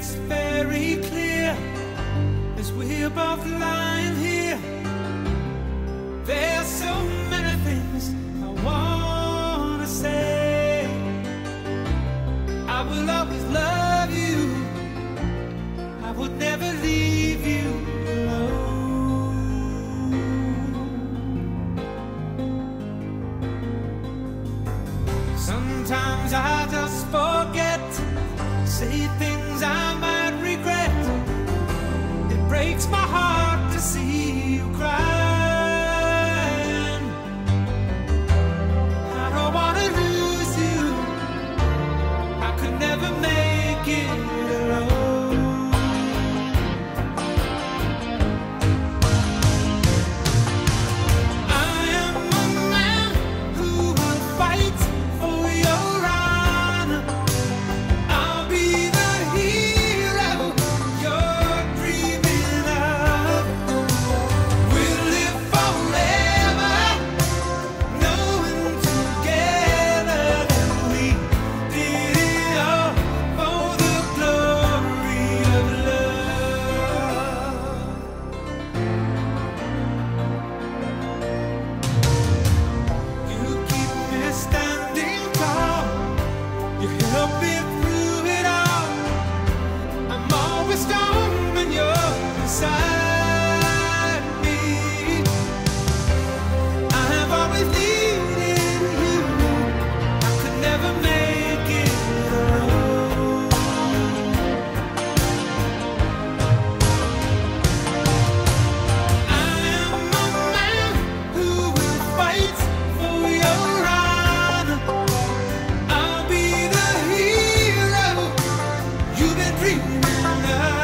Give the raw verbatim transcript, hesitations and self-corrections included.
it's very clear as we're both lying here. There's so many things I wanna say. I will always love you. I would never leave you alone. Sometimes I just forget, say things I might regret. It breaks my heart to see you crying. I don't wanna lose you. I could never make it alone. I am a man who will fight for your honor. I'll be the hero you're dreaming of. We'll live forever, knowing together that we did it all for the glory of love. You keep me standing tall. You help me through it all. I'm always strong when you're beside me. I have always needed you. I could never make it alone. I am a man who will fight for your honor. I'll be the hero you've been dreaming of.